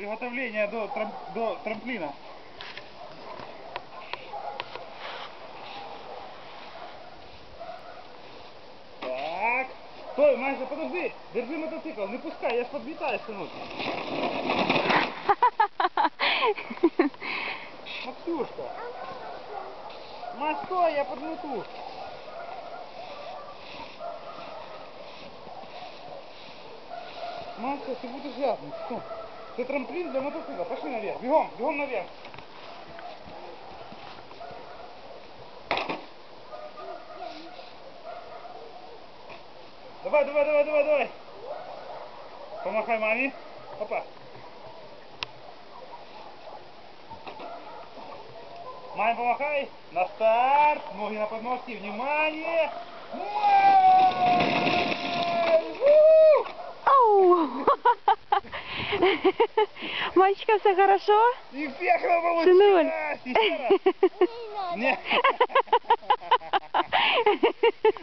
Приготовление до трамплина. Так. Стой, Маша, подожди. Держи мотоцикл, не пускай, я ж подметаю стану. Максюшка. Маш, стой, я подмету. Маша, ты будешь жадный. Что? Это трамплин для мотоцикла. Пошли наверх. Бегом, бегом наверх. Давай, давай, давай, давай, давай. Помахай маме. Опа. Маме помахай. На старт. Ноги на подножке. Внимание. Мальчика, все хорошо? Эффектно получилось. Сынуль. Еще раз. Нет.